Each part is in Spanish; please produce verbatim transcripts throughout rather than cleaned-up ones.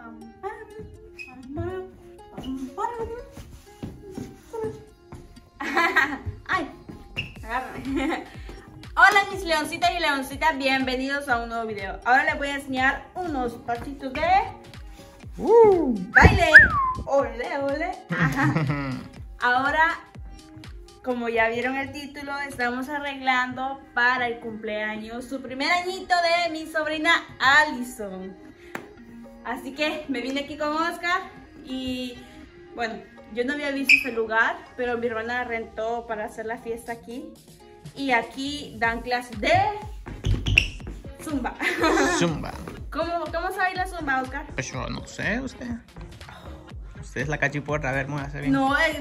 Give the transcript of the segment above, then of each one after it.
Ay, agárrame. Hola mis leoncitas y leoncitas, bienvenidos a un nuevo video. Ahora les voy a enseñar unos pasitos de uh. baile. Ole, ole. Ahora, como ya vieron el título, estamos arreglando para el cumpleaños, su primer añito de mi sobrina Alison. Así que me vine aquí con Oscar y bueno, yo no había visto este lugar, pero mi hermana rentó para hacer la fiesta aquí. Y aquí dan clases de zumba. Zumba. ¿Cómo, cómo sabe la zumba, Oscar? Pues yo no sé, usted. Usted es la cachiporra, a ver, muévase bien. No, es...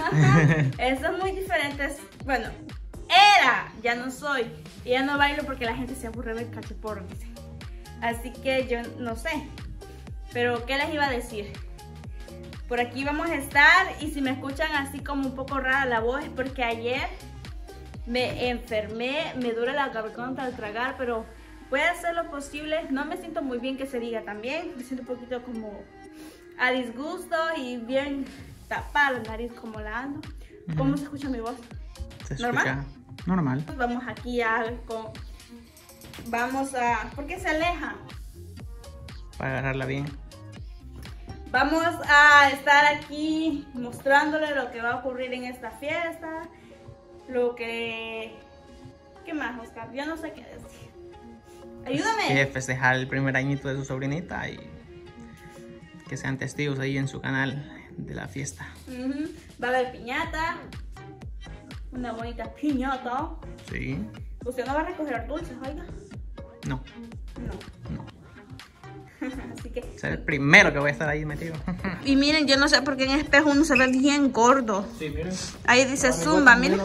eso es muy diferente. Bueno, era, ya no soy. Y ya no bailo porque la gente se aburre del cachiporro, dice. Así que yo no sé. Pero, ¿qué les iba a decir? Por aquí vamos a estar y si me escuchan así como un poco rara la voz es porque ayer me enfermé, me duele la garganta al tragar, pero voy a hacer lo posible. No me siento muy bien que se diga también, me siento un poquito como a disgusto y bien tapada la nariz como la ando. ¿Cómo uh-huh. se escucha mi voz? Se ¿Normal? Escucha normal. Vamos aquí a con... Vamos a... ¿Por qué se aleja? Para agarrarla bien. Vamos a estar aquí mostrándole lo que va a ocurrir en esta fiesta. Lo que... ¿Qué más, Oscar? Yo no sé qué decir. Ayúdame. Que festejar el primer añito de su sobrinita y que sean testigos ahí en su canal de la fiesta. Uh-huh. Va a haber piñata. Una bonita piñata. Sí. ¿Usted no va a recoger dulces, oiga? No. No. No. Así que... Es el primero que voy a estar ahí metido. Y miren, yo no sé por qué en espejo uno se ve bien gordo. Sí, miren. Ahí dice zumba, miren.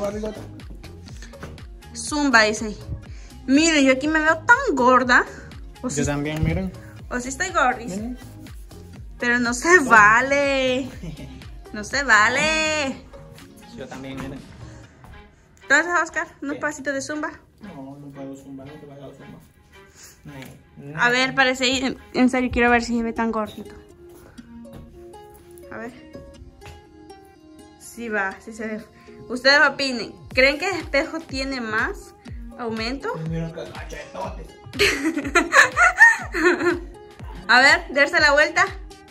Zumba dice ahí. Miren, yo aquí me veo tan gorda. O yo si... también, miren. O si estoy gordis. Miren. Pero no se oh. vale. No se vale. Yo también, miren. Entonces, Oscar, ¿unos pasitos de zumba? No, no puedo zumba, no te vayas a zumba. No, no. A ver, parece ahí. En serio, quiero ver si se ve tan gordito. A ver. Sí va, sí se ve. Ustedes opinen. ¿Creen que el espejo tiene más aumento? A ver, darse la vuelta.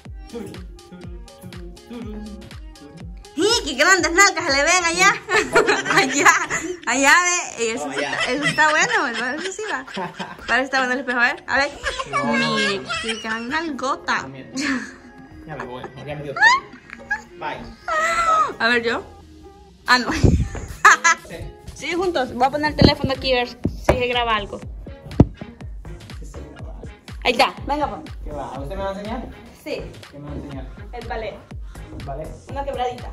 ¡Y qué grandes nalgas se le ven allá! allá, allá ve. Eso, oh, está, eso está bueno, ¿verdad? Eso sí va. Parece que está bueno el espejo, a ver. A ver. No, mire, no, no. Qué gran nalgota. No, ya me voy, ya me dio. Bye. A ver, yo. Ah, no. Sí. Sí, juntos. Voy a poner el teléfono aquí a ver si se graba algo. Sí, se graba algo. Ahí está, venga, pues. ¿Qué va? ¿Usted me va a enseñar? Sí. ¿Qué me va a enseñar? El ballet. ¿Vale? Una quebradita.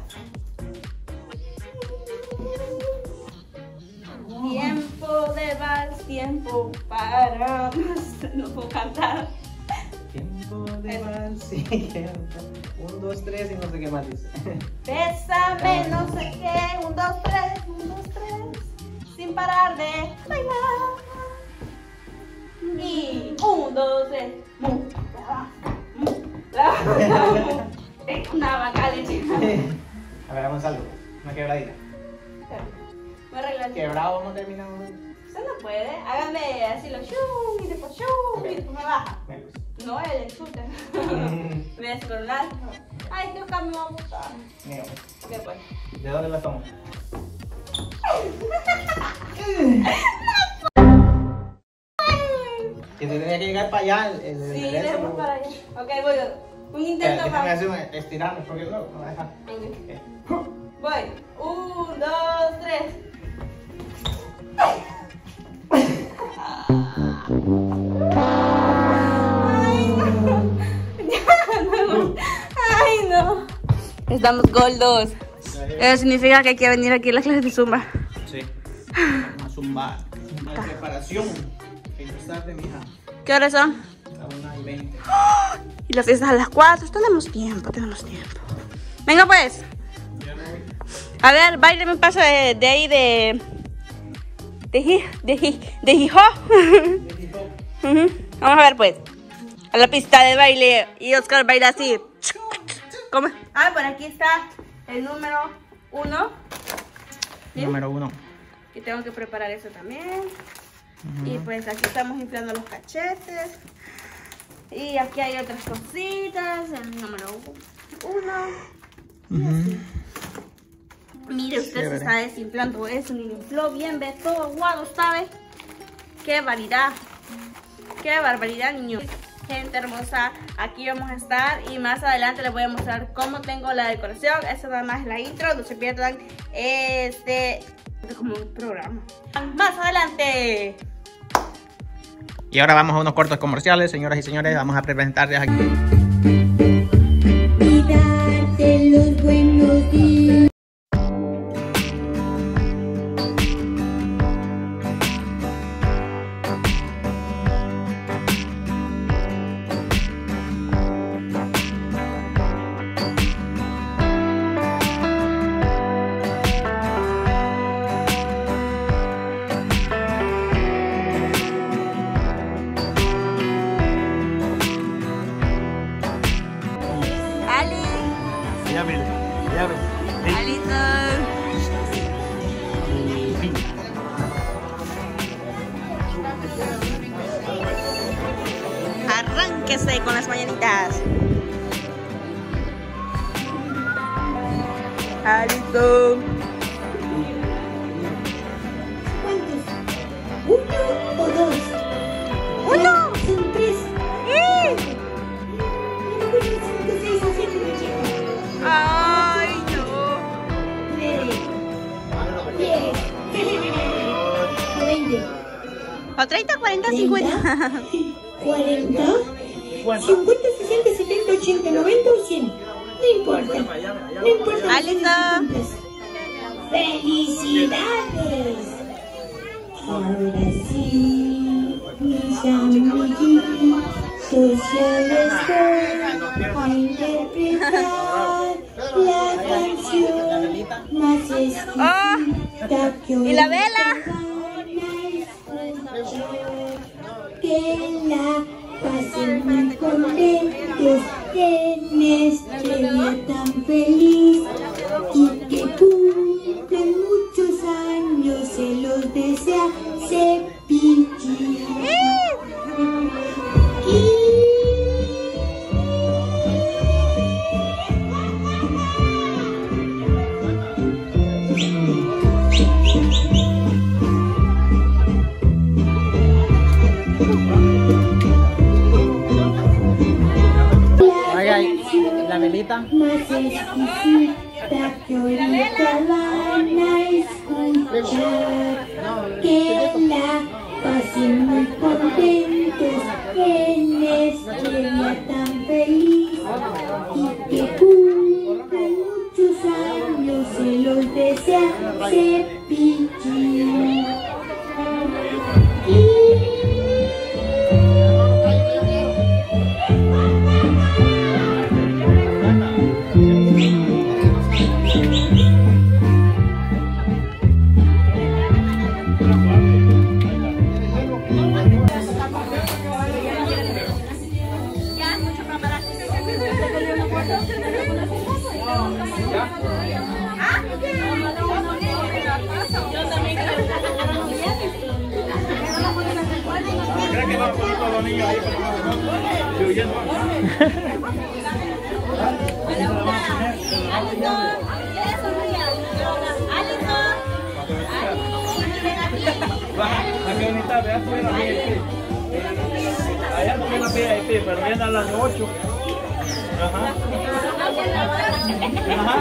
Oh. Tiempo de vals, tiempo para... No puedo cantar. Tiempo de vals, sí. Un, dos, tres y no sé qué más dice. Bésame, no sé qué. Un, dos, tres, un, dos, tres. Sin parar de bailar. Y un, dos, tres. Una vaca leche. A ver, vamos a algo. Una quebradita. Voy a arreglar. Quebrado no terminamos. Usted no puede. Hágame así los shum y después shum okay. Y después me baja. Bueno. No, él el shooter. Me voy a descoronar. Ay, creo que me va a gustar. Mira. Después. ¿De dónde la tomo? Que te tenía que llegar para allá. El, el, sí, el dejemos para allá. Ok, voy yo. Un intento eh, más. Déjame hacer estirarme porque luego no va a dejar. Okay. Okay. Voy. Un, dos, tres. Ay, no. Ay, no. Estamos gordos. Eso significa que hay que venir aquí a las clases de zumba. Sí. A zumbar. Zumba de preparación. Tarde, mija. ¿Qué horas son? A una y veinte. ¡Oh! Y las fiestas a las cuatro. Tenemos tiempo, tenemos tiempo. Venga pues. Ya me voy. A ver, baileme un paso de, de ahí de... De hi, de hi, de hijo. De hijo. Uh-huh. Vamos a ver pues. a la pista de baile y Oscar baila así. ¿Cómo? Ah, por aquí está el número uno. ¿Sí? Número uno. Y tengo que preparar eso también. Uh-huh. Y pues aquí estamos inflando los cachetes. Y aquí hay otras cositas. El número uno. Y uh-huh. así. Mire, usted Chévere. Se está desinflando eso. Ni infló bien, ve todo aguado, ¿sabe? ¡Qué barbaridad! ¡Qué barbaridad, niños! Gente hermosa, aquí vamos a estar y más adelante les voy a mostrar cómo tengo la decoración. Esa nada más es la intro, no se pierdan este, este como un programa. Más adelante. Y ahora vamos a unos cortos comerciales, señoras y señores, vamos a presentarles aquí. Y darte los buenos días. Arránquese con las mañanitas. Alito. ¿Cuántos? ¿Uno o dos? ¡Uno! Son tres. ¡Eh! cinco, seis, siete, ocho. ¡Ay, no! nueve, diez, veinte. ¿O treinta, cuarenta, cincuenta? cuarenta, cincuenta, sesenta, setenta, ochenta, noventa o cien. No importa. No importa. Alito. ¡Felicidades! Ahora sí, mis amiguitos, ya les voy a interpretar la canción más exquisita que hoy ¿Y la vela? Que la pasen muy contentos en este día tan feliz y que cumplen muchos años, se los desea Cepillín. La velita. Más exquisita que ahorita van a escuchar, que la pasen muy contentos en este día tan feliz y que cumplen muchos años, se los desea Cepillín. Allá no viene la V I P, pero viene a las ocho. Ajá. Ajá.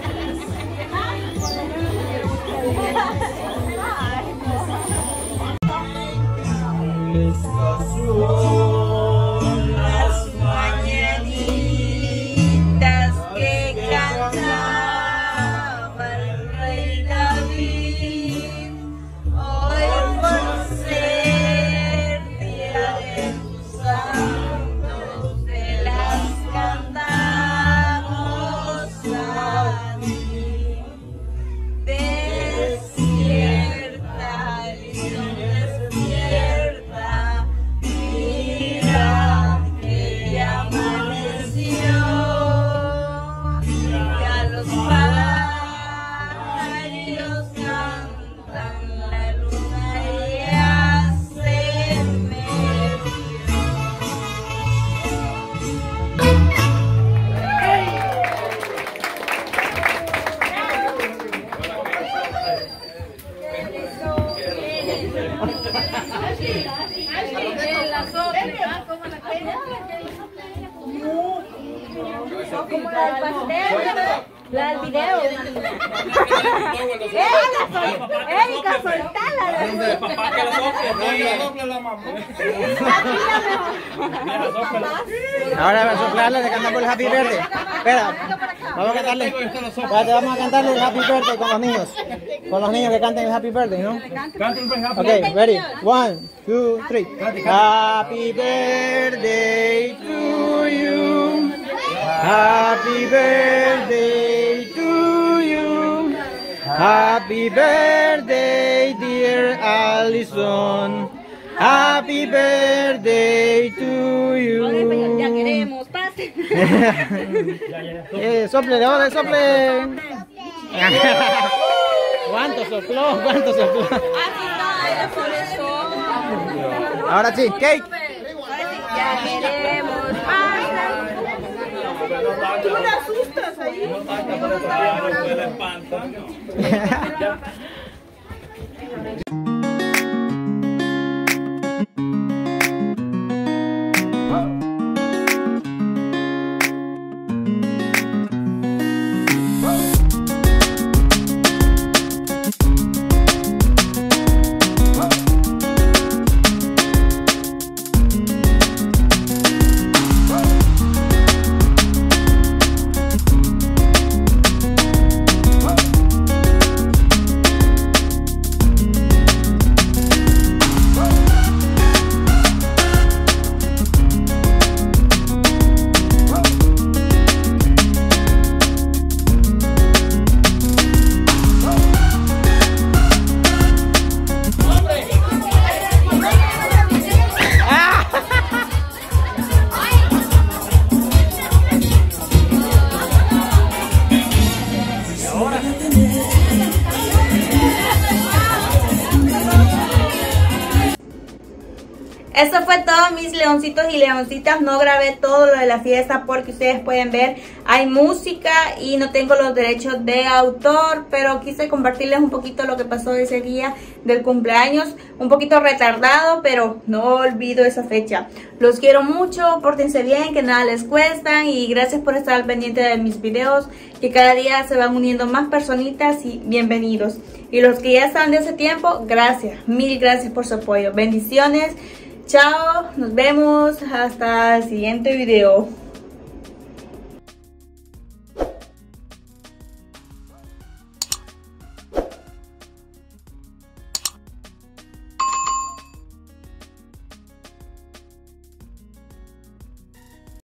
Estas son las mañanitas que cantaba el rey David. Hoy por ser día de tus santos, te las cantamos a ti. Despierta, León, despierta, mi Como la del pastel, la del video. Erika, soltala. Papá que la sople, la sople la mamá. Ahora va a soplarle, le cantamos el Happy Birthday. Espera, vamos a cantarle. Espérate, vamos a cantarle el Happy Birthday con los niños. Con los niños que canten el Happy Birthday, ¿no? Ok, ready. One, two, three. Happy birthday to you. Happy birthday to you. Happy birthday, dear Allison. Happy birthday to you. Ya queremos, pase. eh, sople, ahora sople. ¿Cuánto sopló? ¿Cuánto sopló? Ahora sí, cake. Ya queremos, pase. Tú me asustas ahí. No tanto, pero todavía no puede espantar. Eso fue todo, mis leoncitos y leoncitas. No grabé todo lo de la fiesta porque ustedes pueden ver, hay música y no tengo los derechos de autor, pero quise compartirles un poquito lo que pasó ese día del cumpleaños. Un poquito retardado, pero no olvido esa fecha. Los quiero mucho, pórtense bien, que nada les cuesta, y gracias por estar al pendiente de mis videos, que cada día se van uniendo más personitas, y bienvenidos. Y los que ya están de ese tiempo, gracias, mil gracias por su apoyo. Bendiciones. Chao, nos vemos hasta el siguiente video.